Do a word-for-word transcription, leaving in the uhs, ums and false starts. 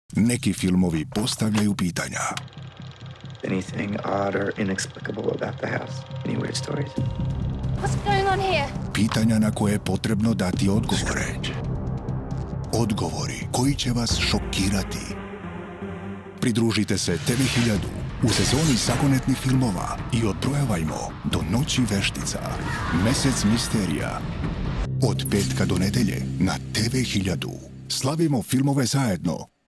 Neki filmovi postavljaju pitanja. Anything odd or inexplicable about the house? Any weird stories? What's going on here? Pitanja na koje je potrebno dati odgovore. Odgovori koji će vas šokirati. Pridružite se te ve hiljadu u sezoni zagonetnih filmova i odbrojavajmo do Noći veštica. Mesec misterija. Od petka do nedelje na te ve hiljadu. Slavimo filmove zajedno.